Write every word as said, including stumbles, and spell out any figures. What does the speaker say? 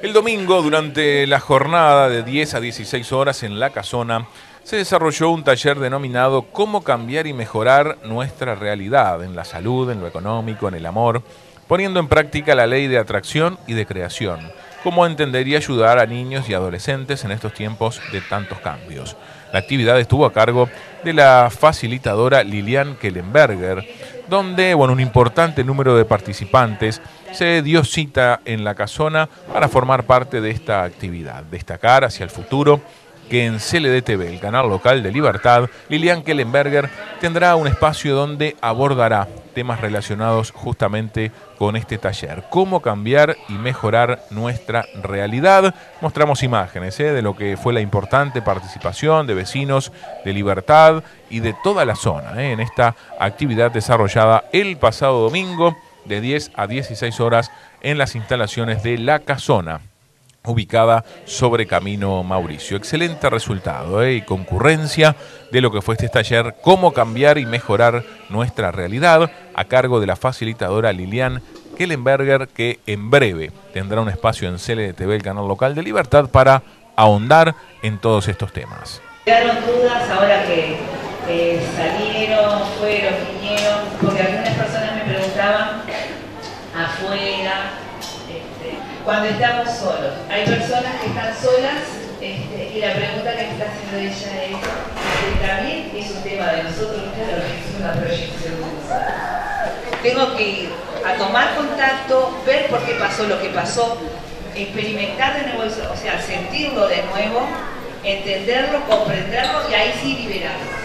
El domingo, durante la jornada de diez a dieciséis horas en La Casona, se desarrolló un taller denominado Cómo cambiar y mejorar nuestra realidad en la salud, en lo económico, en el amor, poniendo en práctica la ley de atracción y de creación, cómo entender y ayudar a niños y adolescentes en estos tiempos de tantos cambios. La actividad estuvo a cargo de la facilitadora Lilian Kellenberger, donde bueno, un importante número de participantes se dio cita en La Casona para formar parte de esta actividad. Destacar hacia el futuro que en C L D T V, el canal local de Libertad, Lilian Kellenberger tendrá un espacio donde abordará temas relacionados justamente con este taller. Cómo cambiar y mejorar nuestra realidad. Mostramos imágenes ¿eh? de lo que fue la importante participación de vecinos de Libertad y de toda la zona ¿eh? en esta actividad desarrollada el pasado domingo de diez a dieciséis horas en las instalaciones de La Casona, ubicada sobre Camino Mauricio. Excelente resultado ¿eh? y concurrencia de lo que fue este taller, Cómo cambiar y mejorar nuestra realidad, a cargo de la facilitadora Lilian Kellenberger, que en breve tendrá un espacio en C L D T V, el canal local de Libertad, para ahondar en todos estos temas. Quedaron dudas ahora que eh, salieron, fueron, vinieron, porque algunas personas me preguntaban afuera, cuando estamos solos. Hay personas que están solas este, y la pregunta que me está haciendo ella es, que también es un tema de nosotros, claro, es una proyección de nosotros. Tengo que ir a tomar contacto, ver por qué pasó lo que pasó, experimentar de nuevo, o sea, sentirlo de nuevo, entenderlo, comprenderlo y ahí sí liberarlo.